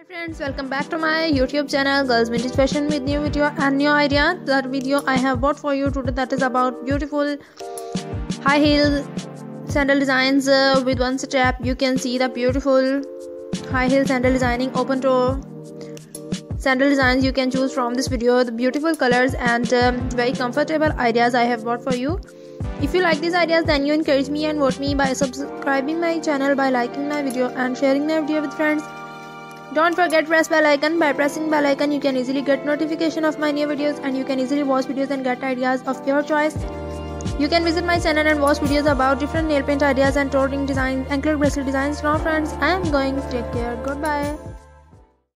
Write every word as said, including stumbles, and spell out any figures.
Hi friends, welcome back to my YouTube channel Girls Vintage Fashion with new video and new idea. That video I have brought for you today, that is about beautiful high heel sandal designs uh, with one strap. You can see the beautiful high heel sandal designing, open toe sandal designs you can choose from this video. The beautiful colors and um, very comfortable ideas I have brought for you. If you like these ideas, then you encourage me and vote me by subscribing my channel, by liking my video and sharing my video with friends. Don't forget press bell icon. By pressing bell icon you can easily get notification of my new videos and you can easily watch videos and get ideas of your choice. You can visit my channel and watch videos about different nail paint ideas and toe ring designs, anklet bracelet designs. Now friends, I am going. Take care. Goodbye.